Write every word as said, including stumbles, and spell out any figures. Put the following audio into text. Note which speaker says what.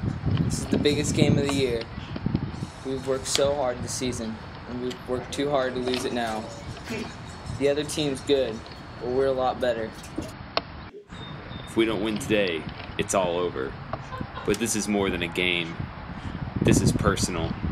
Speaker 1: This is the biggest game of the year. We've worked so hard this season, and we've worked too hard to lose it now. The other team's good, but we're a lot better.
Speaker 2: If we don't win today, it's all over. But this is more than a game. This is personal.